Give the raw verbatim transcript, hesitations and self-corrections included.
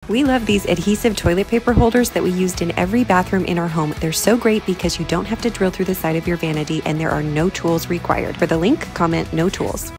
We love these adhesive toilet paper holders that we used in every bathroom in our home. They're so great because you don't have to drill through the side of your vanity and there are no tools required. For the link, comment no tools.